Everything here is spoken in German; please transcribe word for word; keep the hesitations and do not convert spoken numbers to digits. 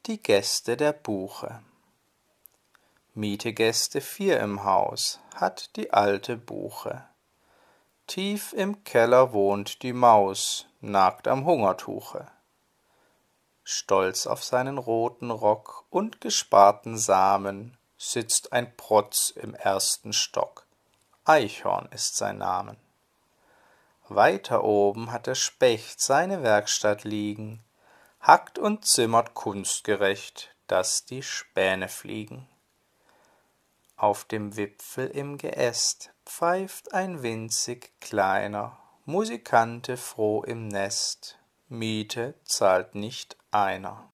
Die Gäste der Buche. Miete Gäste vier im Haus, hat die alte Buche. Tief im Keller wohnt die Maus, nagt am Hungertuche. Stolz auf seinen roten Rock und gesparten Samen sitzt ein Protz im ersten Stock. Eichhorn ist sein Namen. Weiter oben hat der Specht seine Werkstatt liegen, hackt und zimmert kunstgerecht, dass die Späne fliegen. Auf dem Wipfel im Geäst pfeift ein winzig kleiner Musikante froh im Nest, Miete zahlt nicht einer.